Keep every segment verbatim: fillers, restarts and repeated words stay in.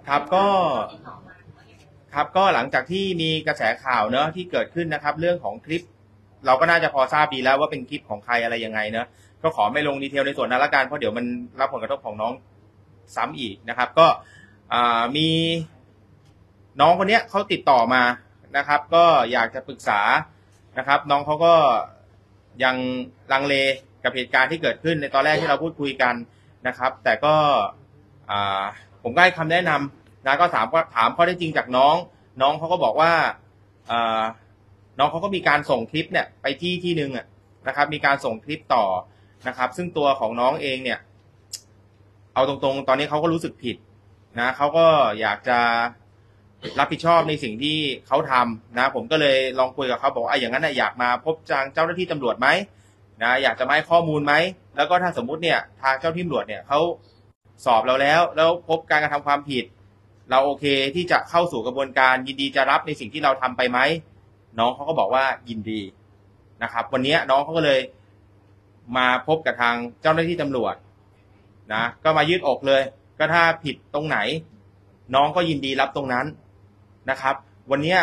ครับก็ครับก็หลังจากที่มีกระแสข่าวเนอะที่เกิดขึ้นนะครับเรื่องของคลิปเราก็น่าจะพอทราบดีแล้วว่าเป็นคลิปของใครอะไรยังไงเนอะก็ขอไม่ลงดีเทลในส่วนนั้นละกันเพราะเดี๋ยวมันรับผลกระทบของน้องซ้ำอีกนะครับก็มีน้องคนนี้เขาติดต่อมานะครับก็อยากจะปรึกษานะครับน้องเขาก็ยังลังเลกับเหตุการณ์ที่เกิดขึ้นในตอนแรกที่เราพูดคุยกันนะครับแต่ก็ผมก็ให้คำแนะนำนะก็ถามก็ถามข้อได้จริงจากน้องน้องเขาก็บอกว่าน้องเขาก็มีการส่งคลิปเนี่ยไปที่ที่หนึ่งนะครับมีการส่งคลิปต่อนะครับซึ่งตัวของน้องเองเนี่ยเอาตรงๆตอนนี้เขาก็รู้สึกผิดนะเขาก็อยากจะรับผิดชอบในสิ่งที่เขาทำนะผมก็เลยลองคุยกับเขาบอกว่าอย่างนั้นนะอยากมาพบทางเจ้าหน้าที่ตำรวจไหมนะอยากจะมาให้ข้อมูลไหมแล้วก็ถ้าสมมุติเนี่ยทางเจ้าหน้าที่ตำรวจเนี่ยเขาสอบเราแล้วแล้วพบการกระทำความผิดเราโอเคที่จะเข้าสู่กระบวนการยินดีจะรับในสิ่งที่เราทำไปไหมน้องเขาก็บอกว่ายินดีนะครับวันนี้น้องเขาก็เลยมาพบกับทางเจ้าหน้าที่ตำรวจนะก็มายืดอกเลยก็ถ้าผิดตรงไหนน้องก็ยินดีรับตรงนั้นนะครับวันนี้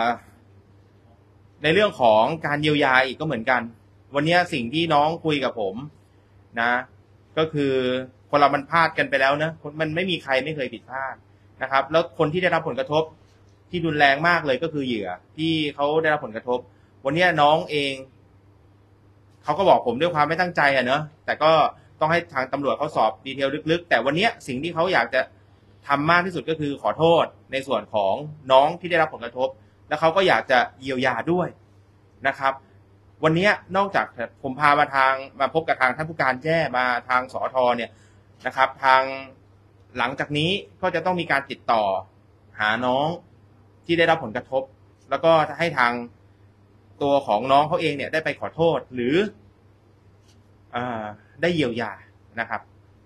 ในเรื่องของการเยียวยาอีกก็เหมือนกันวันนี้สิ่งที่น้องคุยกับผมนะก็คือคนเรามันพลาดกันไปแล้วนะมันไม่มีใครไม่เคยผิดพลาดนะครับแล้วคนที่ได้รับผลกระทบที่รุนแรงมากเลยก็คือเหยื่อที่เขาได้รับผลกระทบวันนี้น้องเองเขาก็บอกผมด้วยความไม่ตั้งใจอ่ะเนอะแต่ก็ต้องให้ทางตำรวจเขาสอบดีเทลลึกๆแต่วันนี้สิ่งที่เขาอยากจะทำมากที่สุดก็คือขอโทษในส่วนของน้องที่ได้รับผลกระทบแล้วเขาก็อยากจะเยียวยาด้วยนะครับวันนี้นอกจากผมพามาทางมาพบกับทางท่านผู้การแจ้มาทางสอทเนี่ยนะครับทางหลังจากนี้ก็จะต้องมีการติดต่อหาน้องที่ได้รับผลกระทบแล้วก็ให้ทางตัวของน้องเขาเองเนี่ยได้ไปขอโทษหรืออ่าได้เยียวยานะครับ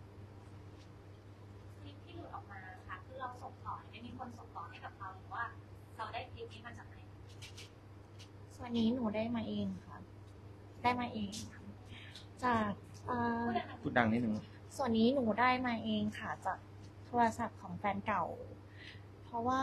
คลิปที่หลุดออกมาค่ะคือเราส่งต่อได้มีคนส่งต่อให้กับเราหรือว่าเราได้คลิปนี้มาจากไหนส่วนนี้หนูได้มาเองค่ะได้มาเองจากพูดดังนิดนึงส่วนนี้หนูได้มาเองค่ะจากโทรศัพท์ของแฟนเก่าเพราะว่า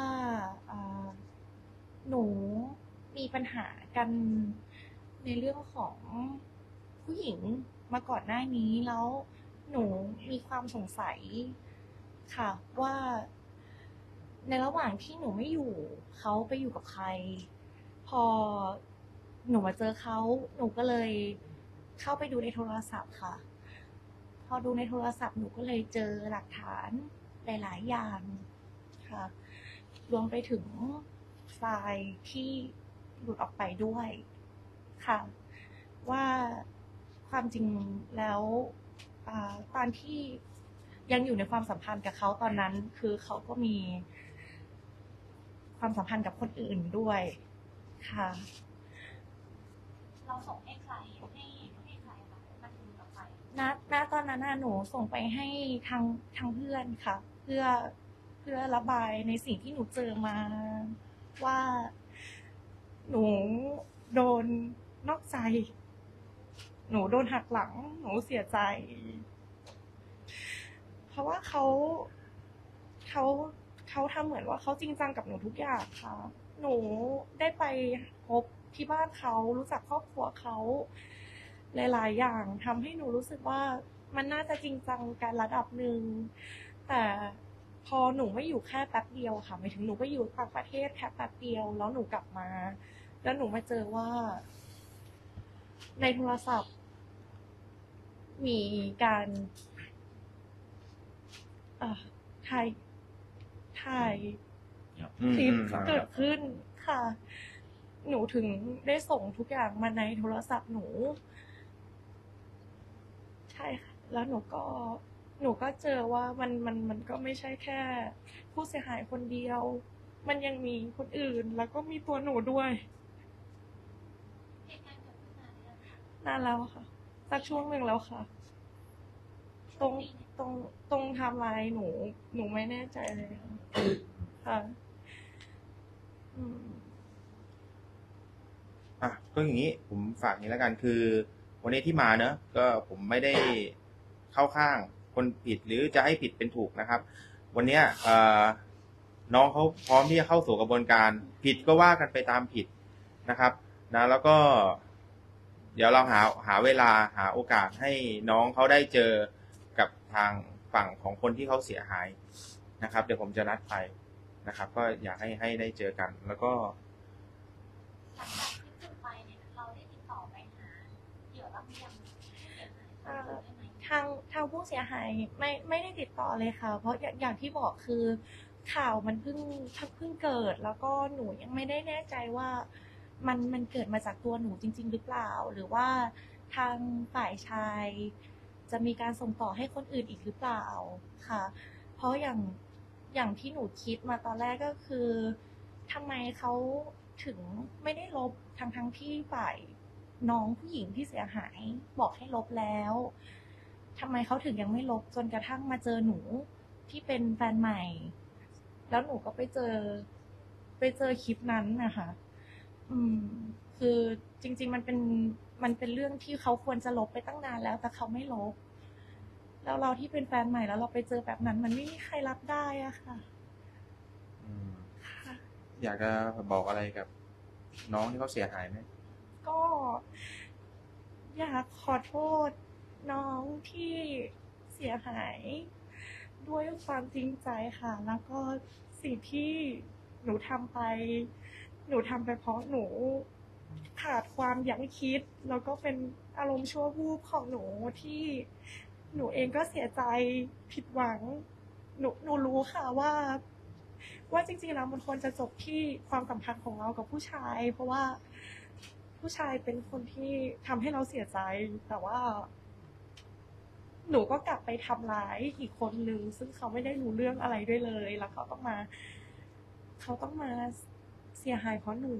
หนูมีปัญหากันในเรื่องของผู้หญิงมาก่อนหน้านี้แล้วหนูมีความสงสัยค่ะว่าในระหว่างที่หนูไม่อยู่เขาไปอยู่กับใครพอหนูมาเจอเขาหนูก็เลยเข้าไปดูในโทรศัพท์ค่ะพอดูในโทรศัพท์หนูก็เลยเจอหลักฐานหลายๆอย่างค่ะรวมไปถึงไฟล์ที่หลุดออกไปด้วยค่ะว่าความจริงแล้วตอนที่ยังอยู่ในความสัมพันธ์กับเขาตอนนั้นคือเขาก็มีความสัมพันธ์กับคนอื่นด้วยค่ะเราส่งให้ใครให้ให้ใครคะมันคือกับใครณณตอนนั้นหนูส่งไปให้ทางทางเพื่อนค่ะเพื่อเพื่อระบายในสิ่งที่หนูเจอมาว่าหนูโดนนอกใจหนูโดนหักหลังหนูเสียใจเพราะว่าเขาเขาเขาทำเหมือนว่าเขาจริงจังกับหนูทุกอย่างค่ะหนูได้ไปพบที่บ้านเขารู้จักครอบครัวเขาหลายๆอย่างทำให้หนูรู้สึกว่ามันน่าจะจริงจังกันระดับหนึ่งแต่พอหนูไม่อยู่แค่แป๊บเดียวค่ะหมายถึงหนูไปอยู่ต่างประเทศแค่แป๊บเดียวแล้วหนูกลับมาแล้วหนูมาเจอว่าในโทรศัพท์มีการถ่ายถ่ายคลิปเกิดขึ้นค่ะหนูถึงได้ส่งทุกอย่างมาในโทรศัพท์หนูใช่ค่ะแล้วหนูก็หนูก็เจอว่ามันมันมันก็ไม่ใช่แค่ผู้เสียหายคนเดียวมันยังมีคนอื่นแล้วก็มีตัวหนูด้วยนานแล้วค่ะสักช่วงหนึ่งแล้วค่ะตรงตรงตรงไทม์ไลน์หนูหนูไม่แน่ใจเลยค่ะอืมอ่ะก็อย่างนี้ผมฝากนี้แล้วกันคือวันนี้ที่มาเนอะก็ผมไม่ได้เข้าข้างคนผิดหรือจะให้ผิดเป็นถูกนะครับวันนี้น้องเขาพร้อมที่จะเข้าสู่กระบวนการผิดก็ว่ากันไปตามผิดนะครับนะแล้วก็เดี๋ยวเราหาหาเวลาหาโอกาสให้น้องเขาได้เจอกับทางฝั่งของคนที่เขาเสียหายนะครับเดี๋ยวผมจะนัดไปนะครับก็อยากให้ให้ได้เจอกันแล้วก็หลังจากที่คุณไปเนี่ยเราได้ติดต่อไปหาเหยื่อบ้างหรือยังเสียหายได้ไหมทางทางผู้เสียหายไม่ไม่ได้ติดต่อเลยค่ะ เพราะอย่างอย่างที่บอกคือข่าวมันเพิ่งเพิ่งเกิด แล้วก็หนูยังไม่ได้แน่ใจว่ามันมันเกิดมาจากตัวหนูจริงๆหรือเปล่า หรือว่าทางฝ่ายชายจะมีการส่งต่อให้คนอื่นอีกหรือเปล่าค่ะ เพราะอย่างอย่างที่หนูคิดมาตอนแรกก็คือทำไมเขาถึงไม่ได้ลบทั้งทั้งที่ฝ่ายน้องผู้หญิงที่เสียหายบอกให้ลบแล้วทำไมเขาถึงยังไม่ลบจนกระทั่งมาเจอหนูที่เป็นแฟนใหม่ แล้วหนูก็ไปเจอไปเจอคลิปนั้นนะคะอืมคือจริงๆมันเป็นมันเป็นเรื่องที่เขาควรจะลบไปตั้งนานแล้วแต่เขาไม่ลบ แล้วเราที่เป็นแฟนใหม่แล้วเราไปเจอแบบนั้นมันไม่มีใครรับได้อะค่ะอืมค่ะอยากจะบอกอะไรกับน้องที่เขาเสียหายไหมก็อยากขอโทษน้องที่เสียหายด้วยความจริงใจค่ะ แล้วก็สิ่งที่หนูทำไป หนูทำไปเพราะหนูขาดความยั้งคิด แล้วก็เป็นอารมณ์ชั่ววูบของหนูที่หนูเองก็เสียใจผิดหวัง หนูหนูรู้ค่ะว่า ว่าจริงๆแล้วมันควรจะจบที่ความสัมพันธ์ของเรากับผู้ชาย เพราะว่าผู้ชายเป็นคนที่ทำให้เราเสียใจ แต่ว่า หนูก็กลับไปทำร้ายอีกคนนึงซึ่งเขาไม่ได้รู้เรื่องอะไรด้วยเลย แล้วเขาต้องมา เขาต้องมาเสียหายเพราะหนู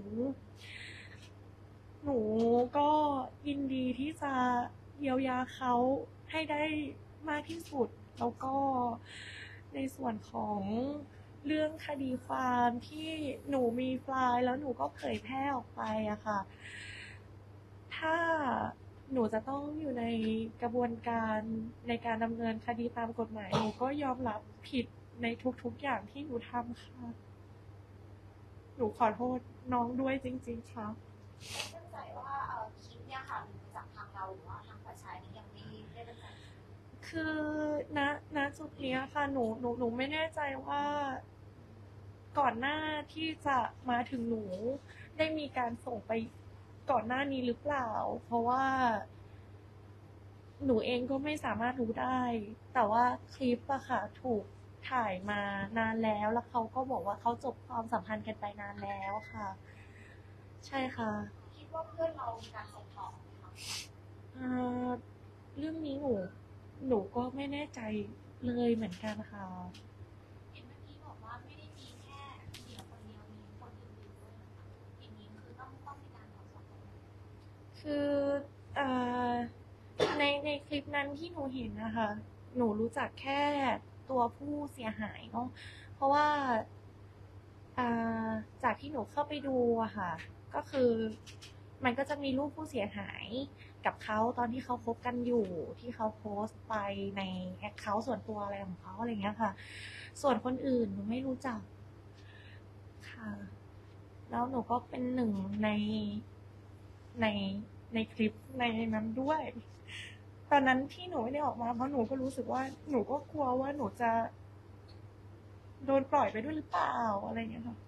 หนูก็ยินดีที่จะเยียวยาเขาให้ได้มากที่สุด แล้วก็ในส่วนของเรื่องคดีความที่หนูมีไฟล์แล้วหนูก็เผยแพร่ออกไปอะค่ะ ถ้าหนูจะต้องอยู่ในกระบวนการในการดำเนินคดีตามกฎหมายหนูก็ยอมรับผิดในทุกๆอย่างที่หนูทำค่ะ หนูขอโทษน้องด้วยจริงๆค่ะไม่มั่นใจว่าเอ่อคลิปเนี่ยค่ะมันจากทางเราหรือว่าทางฝ่ายชายนี่ยังไม่ได้มั่นใจคือณณจุดเนี้ยค่ะหนูหนูหนูไม่แน่ใจว่า ก่อนหน้าที่จะมาถึงหนูได้มีการส่งไปก่อนหน้านี้หรือเปล่า เพราะว่า หนูเองก็ไม่สามารถรู้ได้ แต่ว่าคลิปอะค่ะ ถูกถ่ายมานานแล้ว แล้วเขาก็บอกว่าเขาจบความสัมพันธ์กันไปนานแล้วค่ะ ใช่ค่ะคิดว่าเพื่อนเรามีการส่งต่อไหมคะเอ่อเรื่องนี้หนูหนูก็ไม่แน่ใจเลยเหมือนกันค่ะเห็นเมื่อกี้บอกว่าไม่ได้มีแค่เหยื่อคนเดียวมีคนอื่นๆด้วยนะคะอย่างนี้คือต้องต้องมีการตรวจสอบกันคือเอ่อในในคลิปนั้นที่หนูเห็นนะคะหนูรู้จักแค่ตัวผู้เสียหายเนาะเพราะว่าอ่าจากที่หนูเข้าไปดูอะค่ะ ก็คือมันก็จะมีรูปผู้เสียหายกับเขาตอนที่เขาคบกันอยู่ที่เขาโพสต์ไปในแอคเคาท์ส่วนตัวอะไรของเขาอะไรเงี้ยค่ะ ส่วนคนอื่นหนูไม่รู้จักค่ะ แล้วหนูก็เป็นหนึ่งในในในคลิปในนั้นด้วย ตอนนั้นที่หนูไม่ได้ออกมาเพราะหนูก็รู้สึกว่าหนูก็กลัวว่าหนูจะโดนปล่อยไปด้วยหรือเปล่าอะไรอย่างเงี้ยค่ะ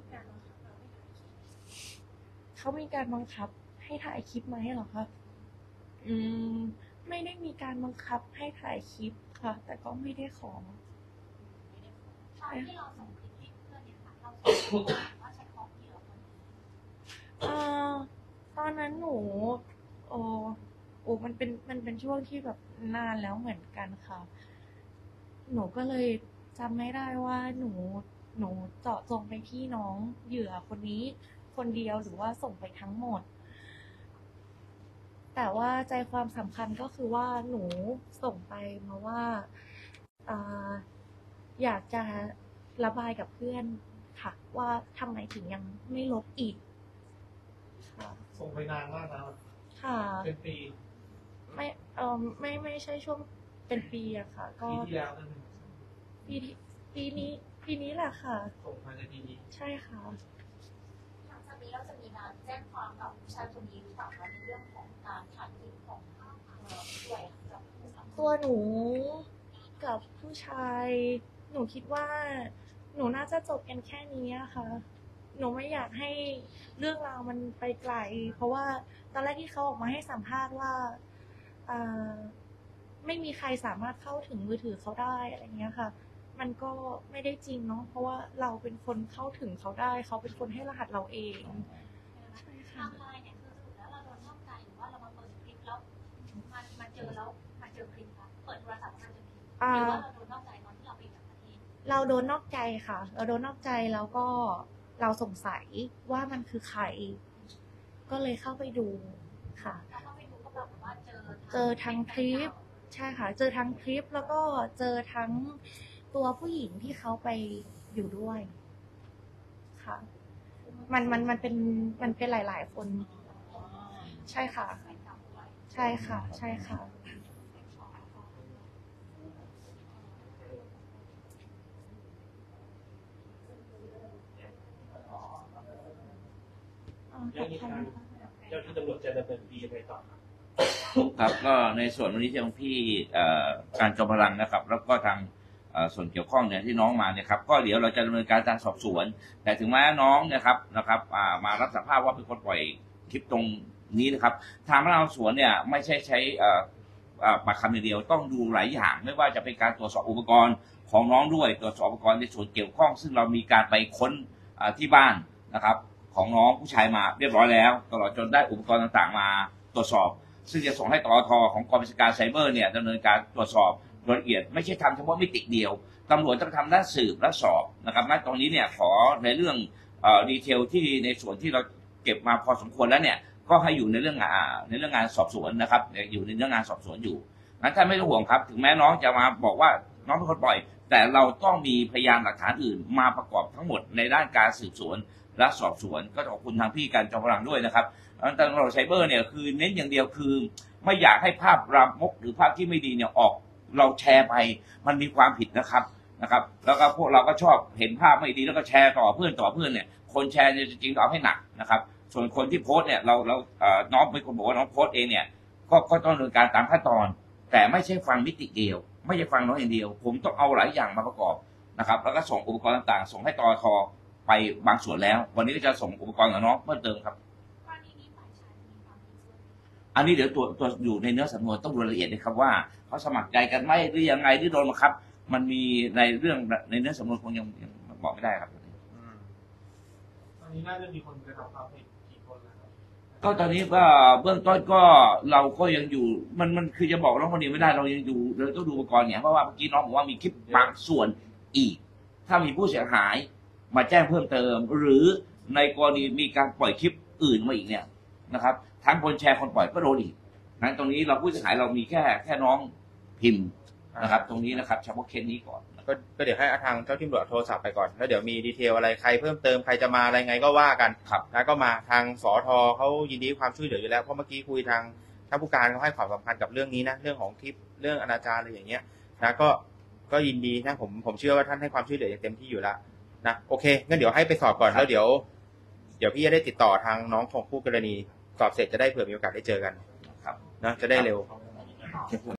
เขามีการบังคับให้ถ่ายคลิปไหมเหรอคะอืม ไม่ได้มีการบังคับให้ถ่ายคลิปค่ะ แต่ก็ไม่ได้ขอตอนที่เราส่งคลิปให้เพื่อนเนี่ยค่ะเราส่งว่าเฉพาะเหยื่อคนนี้เอ่อตอนนั้นหนูโอ้โอ้มันเป็นมันเป็นช่วงที่แบบนานแล้วเหมือนกันค่ะ หนูก็เลยจำไม่ได้ว่าหนูหนูเจาะจงไปที่น้องเหยื่อคนนี้คนเดียวหรือว่าส่งไปทั้งหมด แต่ว่าใจความสำคัญก็คือว่าหนูส่งไปมาว่าอ่าอยากจะระบายกับเพื่อนค่ะ ว่าทำไมถึงยังไม่ลบอีกค่ะส่งไปนานมากแล้วค่ะเป็นปีไม่เออไม่ไม่ใช่ช่วงเป็นปีอะค่ะ ก็ปีที่แล้วนั่นเองปีที่ปีนี้ปีปีนี้แหละค่ะส่งภายในปีนี้ใช่ค่ะหลังจากนี้เราจะมีการแจ้งความกับผู้ชายคนนี้หรือเปล่าคะในเรื่องของการถ่ายคลิปของเอ่อด้วยกับผู้สัมภาษณ์ตัวหนูกับผู้ชาย หนูคิดว่า หนูน่าจะจบกันแค่นี้อะค่ะ หนูไม่อยากให้เรื่องราวมันไปไกล เพราะว่าตอนแรกที่เขาออกมาให้สัมภาษณ์ว่าอ่าไม่มีใครสามารถเข้าถึงมือถือเขาได้อะไรเงี้ยค่ะ มันก็ไม่ได้จริงเนาะ เพราะว่าเราเป็นคนเข้าถึงเขาได้ เขาเป็นคนให้รหัสเราเอง ใช่ไทค่ะม์ไลน์เนี่ยคือสรุปแล้วเราโดนนอกใจหรือว่าเรามาเปิดคลิปแล้วมันมาเจอแล้วมาเจอคลิปคะเปิดโทรศัพท์มาเจอคลิปหอ่ารือว่าเราโดนนอกใจตอนที่เราไปต่างประเทศเราโดนนอกใจค่ะ เราโดนนอกใจแล้วก็เราสงสัยว่ามันคือใคร ก็เลยเข้าไปดูค่ะเราก็ไปดูก็ปรากฏว่าเจอเจอทั้งคลิป ใช่ค่ะ เจอทั้งคลิปแล้วก็เจอทั้งตัวผู้หญิงที่เขาไปอยู่ด้วย ค่ะ มันมันมันเป็นมันเป็นหลาย ๆ คน ใช่ค่ะ ใช่ค่ะ ใช่ค่ะ อ๋อขอบคุณค่ะเจ้าที่ตำรวจจะดำเนินคดียังไงต่อครับครับก็ในส่วนวันนี้ที่ของพี่เอ่อการจอมพลังนะครับ แล้วก็ทางเอ่อส่วนเกี่ยวข้องเนี่ยที่น้องมาเนี่ยครับก็เดี๋ยวเราจะดำเนินการการสอบสวน แต่ถึงแม้น้องเนะครับนะครับอ่ามารับสารภาพว่าเป็นคนปล่อยคลิปตรงนี้นะครับทางพนักงานสอบสวนเนี่ยไม่ใช่ใช้เอ่อเอ่อปากคำอย่างเดียวต้องดูหลายอย่างไม่ว่าจะเป็นการตรวจสอบอุปกรณ์ของน้องด้วยตรวจสอบอุปกรณ์ในส่วนเกี่ยวข้อง ซึ่งเรามีการไปค้นอ่าที่บ้านนะครับของน้องผู้ชายมาเรียบร้อยแล้วตลอดจนได้อุปกรณ์ต่างๆมาตรวจสอบ ซึ่งจะส่งให้ตอทของกองบัญชาการไซเบอร์เนี่ยดำเนินการตรวจสอบโดยละเอียดไม่ใช่ทำเฉพาะมิติเดียวตำรวจต้องทำด้านสืบและสอบนะครับณตรงนี้เนี่ยขอในเรื่องเอ่อดีเทลที่ในส่วนที่เราเก็บมาพอสมควรแล้วเนี่ยก็ให้อยู่ในเรื่องงานในเรื่องงานสอบสวนนะครับอยู่ในเรื่องงานสอบสวนอยู่งั้นท่านไม่ต้องห่วงครับถึงแม้น้องจะมาบอกว่าน้องเป็นคนปล่อย แต่เราต้องมีพยานหลักฐานอื่นมาประกอบทั้งหมดในด้านการสืบสวนและสอบสวนก็ขอบคุณทางพี่การจอมพลังด้วยนะครับตำรวจไซเบอร์เนี่ยคือเน้นอย่างเดียวคือไม่อยากให้ภาพรามกหรือภาพที่ไม่ดีเนี่ยออกเราแชร์ไปมันมีความผิดนะครับนะครับแล้วก็พวกเราก็ชอบเห็นภาพไม่ดีแล้วก็แชร์ต่อเพื่อนต่อเพื่อนเนี่ยคนแชร์เนี่ยจริงๆต้องเอาให้หนักนะครับส่วนคนที่โพสต์เนี่ยเราเราเอ่อน้องเป็นคนบอกว่าน้องโพสต์เองเนี่ยก็ก็ต้องดำเนินการตามขั้นตอน แต่ไม่ใช่ฟังมิติเดียวไม่ใช่ฟังน้องอย่างเดียวผมต้องเอาหลายอย่างมาประกอบนะครับแล้วก็ส่งอุปกรณ์ต่างๆส่งให้ตอทไปบางส่วนแล้ววันนี้ก็จะส่งอุปกรณ์กับน้องเพิ่มเติมครับกรณีนี้ฝ่ายชายมีความผิดด้วยอันนี้เดี๋ยวตัวตัวอยู่ในเนื้อสำนวนต้องดูรายละเอียดนะครับว่าเขาสมัครใจกันไหมหรือยังไงหรือโดนบังคับ มันมีในเรื่องในเนื้อสำนวนคงยังยังบอกไม่ได้ครับอืมตอนนี้น่าจะมีคนกระทำความผิดกี่คนแล้วครับก็ตอนนี้ก็เบื้องต้นก็เราก็ยังอยู่มันมันคือจะบอกน้องคนนี้ไม่ได้เรายังอยู่เราต้องดูอุปกรณ์เนี่ยเพราะว่าเมื่อกี้น้องบอกว่ามีคลิปบางส่วนอีก ถ้ามีผู้เสียหายมาแจ้งเพิ่มเติม หรือในกรณีมีการปล่อยคลิปอื่นมาอีกเนี่ยนะครับทั้งคนแชร์คนปล่อยก็โดนอีกนั้นตรงนี้เราผู้เสียหายเรามีแค่แค่น้องพิมพ์นะครับตรงนี้นะครับเฉพาะเคสนี้ก่อนก็ก็เดี๋ยวให้ทางเจ้าที่ตำรวจโทรศัพท์ไปก่อนแล้วเดี๋ยวมีดีเทลอะไรใครเพิ่มเติมใครจะมาอะไรไงก็ว่ากันครับแล้วก็มาทางสอทเขายินดีความช่วยเหลืออยู่แล้วเพราะเมื่อกี้คุยทางท่านผู้การเขาให้ความสำคัญกับเรื่องนี้นะเรื่องของคลิปเรื่องอนาจารอะไรอย่างเงี้ยนะก็ก็ยินดีนะผมผมเชื่อว่าท่านให้ความช่วยเหลืออย่างเต็มที่อยู่แล้วนะโอเคงั้นเดี๋ยวให้ไปสอบก่อนแล้วเดี๋ยว เดี๋ยวพี่จะได้ติดต่อทางน้องของคู่กรณีสอบเสร็จจะได้เผื่อมีโอกาสได้เจอกันครับนะจะได้เร็ว